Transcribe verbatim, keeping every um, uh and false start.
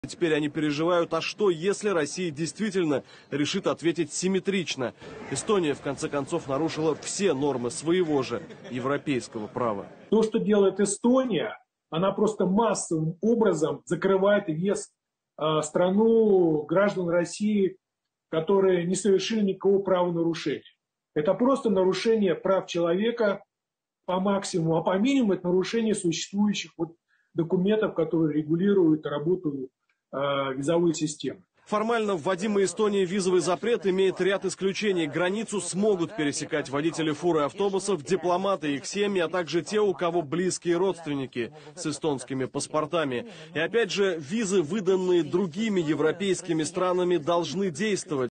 Теперь они переживают, а что, если Россия действительно решит ответить симметрично? Эстония, в конце концов, нарушила все нормы своего же европейского права. То, что делает Эстония, она просто массовым образом закрывает въезд в страну граждан России, которые не совершили никакого правонарушения. Это просто нарушение прав человека по максимуму, а по минимуму это нарушение существующих вот документов, которые регулируют работу э, визовой системы. Формально вводимый Эстонией визовый запрет имеет ряд исключений. Границу смогут пересекать водители фур и автобусов, дипломаты и их семьи, а также те, у кого близкие родственники с эстонскими паспортами. И опять же, визы, выданные другими европейскими странами, должны действовать.